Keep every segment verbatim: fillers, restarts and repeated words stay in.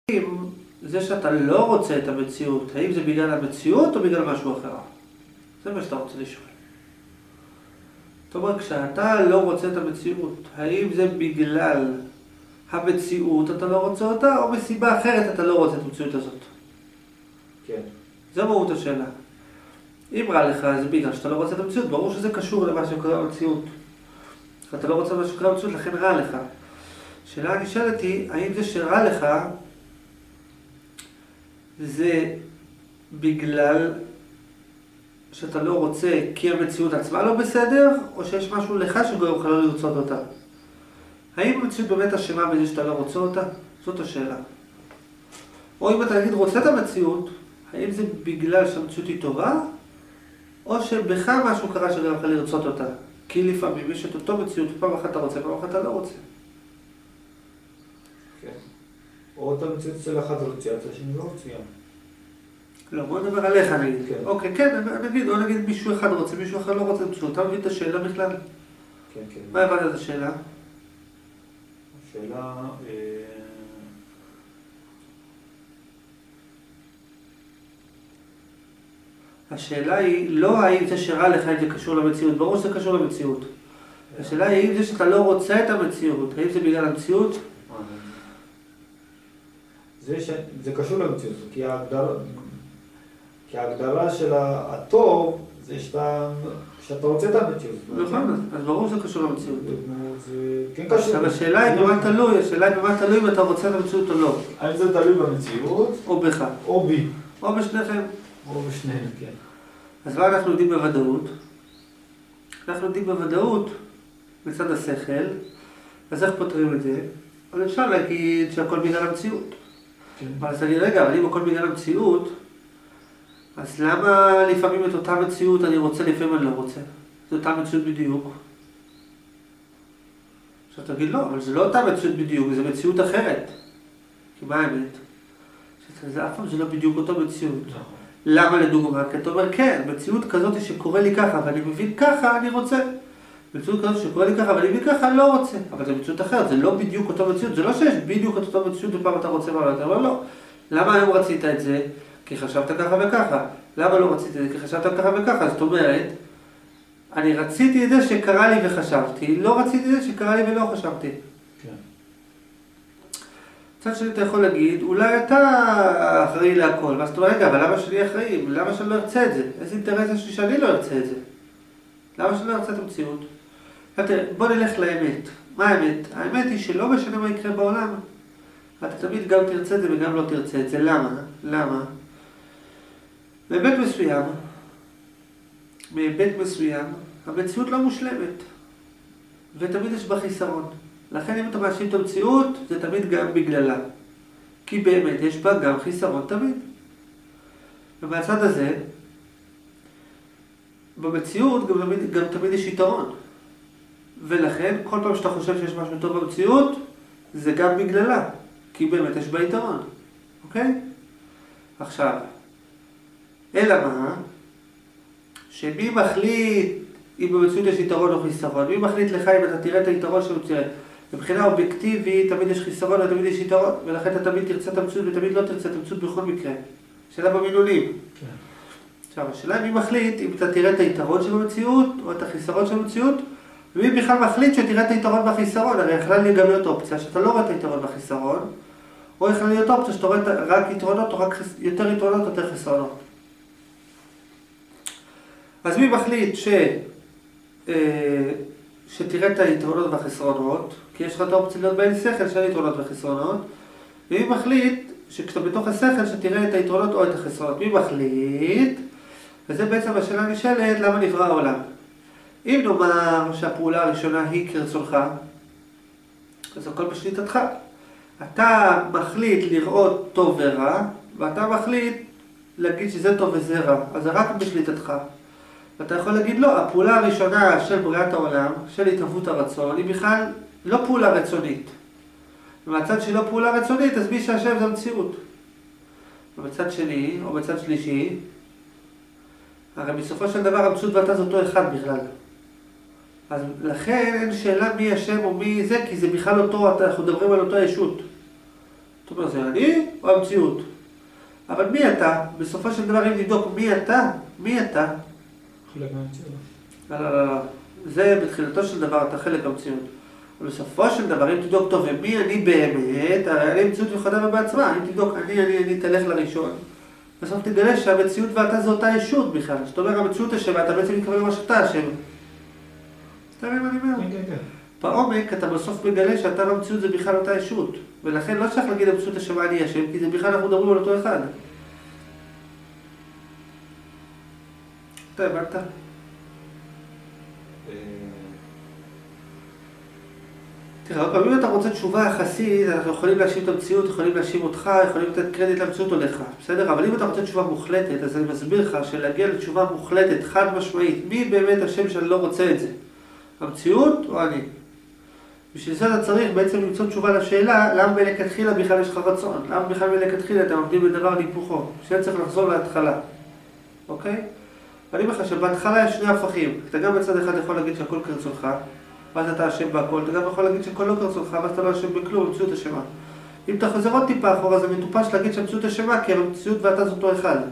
זה שאתה לא רוצה את המציאות, האם זה בגלל המציאות או בגלל משהו אחר? זה מה שאתה רוצה לשאול. זאת אומרת, כשאתה לא רוצה את המציאות, האם זה בגלל המציאות אתה לא רוצה אותה, או מסיבה אחרת אתה לא רוצה את המציאות הזאת? כן. זה מהות השאלה. אם רע לך, זה בגלל שאתה לא רוצה את המציאות, ברור שזה קשור למה שקורה במציאות. אתה לא רוצה מה שקורה במציאות, לכן רע לך. השאלה הנשאלת היא, האם זה שרע לך, זה בגלל שאתה לא רוצה כי המציאות עצמה לא בסדר, או שיש משהו לך שגורם לך לא לרצות אותה? האם המציאות באמת אשמה בזה שאתה לא רוצה אותה? זאת השאלה. או אם אתה נגיד רוצה את המציאות, האם זה בגלל שהמציאות היא טובה, או שבך משהו קרה שגורם לך לרצות אותה? כי לפעמים יש את אותו מציאות, פעם אחת אתה רוצה, פעם אחת אתה לא רוצה. כן. או אתה מציאות אצל אחד רוצה, אתה שאני לא רוצה. לא, בוא נדבר עליך נגיד. כן. אוקיי, כן, נגיד, או נגיד מישהו אחד רוצה, מישהו אחד לא רוצה מציאות. אתה מבין את השאלה בכלל? כן, כן. מה הבנת את השאלה? השאלה... השאלה היא לא האם זה שרע לך אם זה קשור למציאות, ברור שזה קשור למציאות. השאלה היא האם זה שאתה לא רוצה את המציאות, האם זה בגלל המציאות? זה, ש... זה קשור למציאות, כי ההגדרה, כי ההגדרה של הטוב זה שאתה, שאתה רוצה את המציאות. נכון, אז ברור שזה קשור למציאות. זה כן קשור. עכשיו השאלה היא במה תלוי, השאלה היא במה תלוי אם אתה רוצה את המציאות או לא. האם זה תלוי במציאות? או בך. או בי. או בשניכם. או בשניהם, כן. אז מה אנחנו יודעים בוודאות? אנחנו יודעים בוודאות מצד השכל, אז איך פותרים את זה? אבל אפשר להגיד שהכל בגלל המציאות. כן. אז אני רגע, אבל אם הכל בגלל המציאות, אז למה לפעמים את אותה מציאות אני רוצה, לפעמים אני לא רוצה? זו אותה מציאות בדיוק. עכשיו תגיד לא, אבל זה לא אותה מציאות בדיוק, זה מציאות אחרת. כי מה האמת? זה אף פעם זה לא בדיוק אותו מציאות. למה לדוגמה? כי אתה אומר כן, מציאות כזאת שקורה לי ככה ואני מבין ככה, אני רוצה. מציאות כזאת שקורה לי ככה ואני מבין ככה, אני לא רוצה. אבל זה מציאות אחרת, זה לא בדיוק אותו מציאות, זה לא שיש בדיוק את אותו מציאות ופעם אתה רוצה מה אתה אומר לא. למה היום רצית את זה? כי חשבת ככה וככה. למה לא רצית את זה? כי חשבת ככה וככה. זאת אומרת, אני רציתי את זה שקרה לי וחשבתי, לא רציתי את זה שקרה לי ולא חשבתי. כן. מצד שני אתה יכול להגיד, אולי אתה אחראי להכל, ואז אתה אומר, רגע, אבל למה שאני אחראי? למה שאני לא ארצה את זה? איזה אינטרס יש לי שאני לא ארצה את זה? למה שאני לא ארצה את המציאות? בוא נלך לאמת. מה האמת? האמת היא שלא משנה מה יקרה בעולם. אתה תמיד גם תרצה את זה וגם לא תרצה את זה. למה? למה? בהיבט מסוים, בהיבט מסוים, המציאות לא מושלמת. ותמיד יש בה חיסרון. לכן אם אתה מאשים את המציאות, זה תמיד גם בגללה. כי באמת יש בה גם חיסרון תמיד. ומהצד הזה, במציאות גם תמיד, גם תמיד יש יתרון. ולכן כל פעם שאתה חושב שיש משהו טוב במציאות, זה גם בגללה. כי באמת יש בה יתרון. אוקיי? עכשיו, אלא מה? שמי מחליט אם במציאות יש יתרון או חיסרון? מי מחליט לך אם אתה תראה את היתרון של המציאות? מבחינה אובייקטיבית תמיד יש חיסרון ותמיד יש יתרון, ולכן אתה תמיד תרצה את המציאות ותמיד לא תרצה את המציאות בכל מקרה. שאלה במילונים. כן. עכשיו, השאלה היא מי מחליט אם אתה תראה את היתרון של המציאות או את החיסרון של המציאות, ומי בכלל מחליט שתראה את היתרון והחיסרון. הרי יכולה לי גם להיות אופציה שאתה לא רואה את היתרון והחיסרון, או יכולה להיות אופציה שאתה רואה רק יתרונות או רק יותר יתרונות או יותר חסרונות. אז מי מחליט ש... שתראה את היתרונות והחסרונות, כי יש לך את האופציה להיות בין שכל של יתרונות וחסרונות, ומי מחליט שכשאתה בתוך השכל שתראה את היתרונות או את החסרונות. מי מחליט? וזה בעצם השאלה נשאלת, למה נברא העולם? אם נאמר שהפעולה הראשונה היא כרצונך, אז הכל בשליטתך. אתה מחליט לראות טוב ורע, ואתה מחליט להגיד שזה טוב וזה רע, אז זה רק בשליטתך. ואתה יכול להגיד לא, הפעולה הראשונה של בריאת העולם, של התהוות הרצון, היא בכלל לא פעולה רצונית. ומהצד שהיא לא פעולה רצונית, אז מי שהשם זה המציאות. ובצד שני, או בצד שלישי, הרי בסופו של דבר המציאות ואתה זה אותו אחד בכלל. אז לכן אין שאלה מי השם או מי זה, כי זה בכלל אותו, אנחנו מדברים על אותו הישות. זאת אומרת, זה אני או המציאות? אבל מי אתה? בסופו של דבר, אם נבדוק מי אתה, מי אתה? חלק מהמציאות. לא, לא, לא, לא. זה בתחילתו של דבר, אתה חלק המציאות. ובסופו של דבר, אם תבדוק טוב, ומי אני באמת, אני מציאות יכולה בעצמה. אם תבדוק, אני, אני, אני, תלך לראשון. בסוף תגלה שהמציאות ואתה זו אותה ישות בכלל. זאת אומרת, המציאות אשמה, אתה בעצם מתכוון למה שאתה אשם. אתה מבין מה אני אומר? כן, כן, כן. בעומק אתה בסוף מגלה שאתה והמציאות זה בכלל אותה ישות. ולכן לא צריך להגיד המציאות אשמה אני אשם, כי זה בכלל אנחנו מדברים על אותו אחד. אתה הבנת? תראה, עוד פעם, אם אתה רוצה תשובה יחסית, אנחנו יכולים להאשים את המציאות, יכולים להאשים אותך, יכולים לתת קרדיט למציאות או לך, בסדר? אבל אם אתה רוצה תשובה מוחלטת, אז אני מסביר לך שלהגיע לתשובה מוחלטת, חד משמעית, מי באמת השם שאני לא רוצה את זה? המציאות או אני? בשביל זה אתה צריך בעצם למצוא תשובה לשאלה, למה מלכתחילה בכלל יש לך רצון? למה בכלל מלכתחילה אתה מבדיל בדבר להיפוכו? שאני צריך לחזור להתחלה, אוקיי? אני אומר לך שבהתחלה יש שני הפכים, אתה גם בצד אחד יכול להגיד שהכל כרצונך, ואז אתה אשם בהכל, אתה גם יכול להגיד שהכל לא כרצונך, ואז אתה לא אשם בכלום, המציאות אשמה. אם אתה חוזר עוד טיפה אחורה, זה מטופש להגיד שהמציאות אשמה, כי המציאות ואתה זה אותו אחד.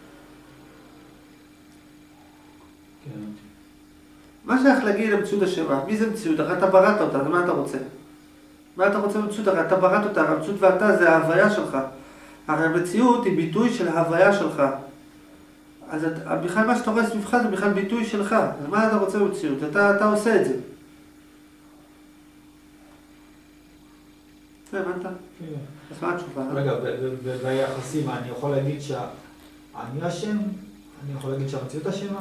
כן. מה שייך להגיד המציאות אשמה? מי זה מציאות? הרי אתה בראת אותה, אז מה אתה רוצה? מה אתה רוצה במציאות? הרי אתה בראת אותה, הרי המציאות ואתה זה ההוויה שלך. הרי המציאות היא ביטוי של ההוויה שלך. אז אתה, בכלל מה שאתה רואה סביבך זה בכלל ביטוי שלך. אז מה אתה רוצה במציאות? אתה, אתה עושה את זה. זה הבנת? כן. אז מה התשובה? רגע, ביחסים, אני יכול להגיד שאני אשם? אני יכול להגיד שהמציאות אשמה?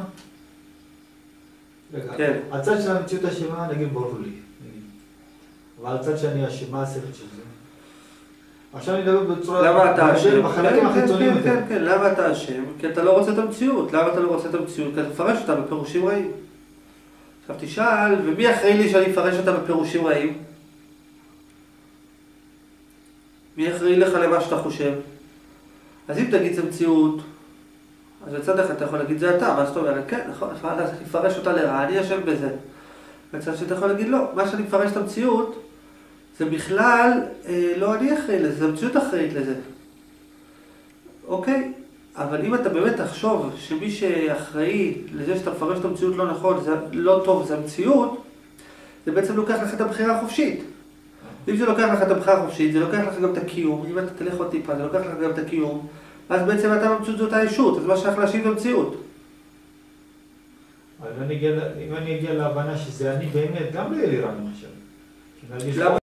רגע, כן. הצד של המציאות אשמה, נגיד ברור לי, נגיד. אבל הצד שאני אשם, מה הסרט של זה? עכשיו אני מדבר בצורה... למה אתה אשם? בחלקים החיצוניים יותר. כן, כן, למה אתה אשם? כי אתה לא רוצה את המציאות. למה אתה לא רוצה את המציאות? כי אתה מפרש אותה בפירושים רעים. עכשיו תשאל, ומי אחראי לי שאני אפרש אותה בפירושים רעים? מי אחראי לך למה שאתה חושב? אז אם תגיד זה מציאות, אז בצד אחד אתה יכול להגיד זה אתה, מה זאת אומרת? כן, נכון, אז אני אפרש אותה לרע, אני אשם בזה. בצד שאתה יכול להגיד לא, מה שאני מפרש את המציאות, זה בכלל, אה, לא אני אחראי לזה, זה המציאות אחראית לזה. אוקיי? אבל אם אתה באמת תחשוב שמי שאחראי לזה שאתה מפרש את המציאות לא נכון, זה לא טוב, זה המציאות, זה בעצם לוקח לך את הבחירה החופשית. אם זה לוקח לך את הבחירה החופשית, זה לוקח לך גם את הקיום, אם אתה תלך עוד טיפה, זה לוקח לך גם את הקיום, אז בעצם אתה במציאות זאת הישות, אז מה שייך להשיב במציאות? אבל אם אני אגיע להבנה שזה אני באמת, גם לא יהיה לי רע, אני חושב. למה?